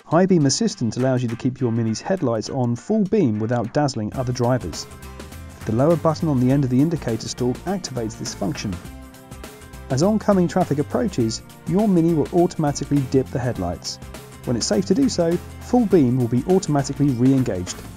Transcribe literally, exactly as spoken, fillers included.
High Beam Assistant allows you to keep your Mini's headlights on full beam without dazzling other drivers. The lower button on the end of the indicator stalk activates this function. As oncoming traffic approaches, your Mini will automatically dip the headlights. When it's safe to do so, full beam will be automatically re-engaged.